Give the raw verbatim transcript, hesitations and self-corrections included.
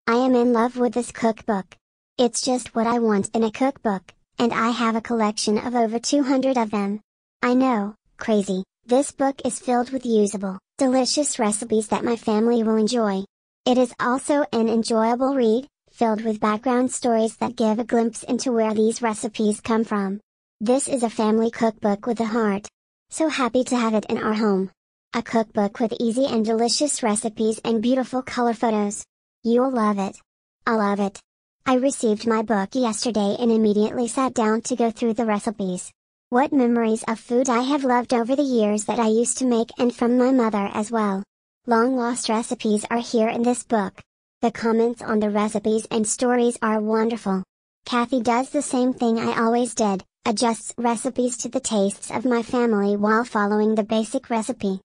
I am in love with this cookbook. It's just what I want in a cookbook, and I have a collection of over two hundred of them. I know, crazy, this book is filled with usable, delicious recipes that my family will enjoy. It is also an enjoyable read, filled with background stories that give a glimpse into where these recipes come from. This is a family cookbook with a heart. So happy to have it in our home. A cookbook with easy and delicious recipes and beautiful color photos. You'll love it. I love it. I received my book yesterday and immediately sat down to go through the recipes. What memories of food I have loved over the years that I used to make, and from my mother as well. Long lost recipes are here in this book. The comments on the recipes and stories are wonderful. Kathy does the same thing I always did, adjusts recipes to the tastes of my family while following the basic recipe.